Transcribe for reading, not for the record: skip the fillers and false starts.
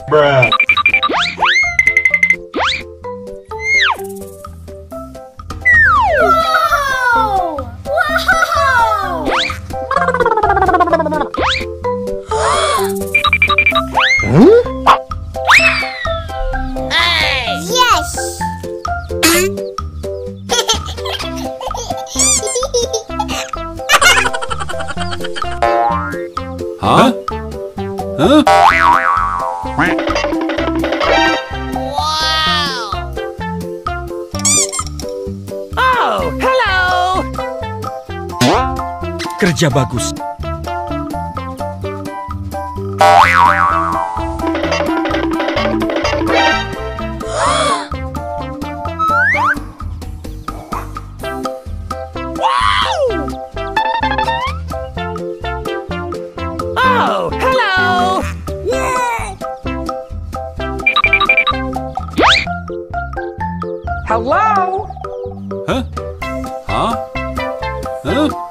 Bruh. Wow! Wow! Yes! Huh? Huh? Wow! Oh, hello! Kerja bagus. Oh, hello! Hello? Huh? Huh? Huh?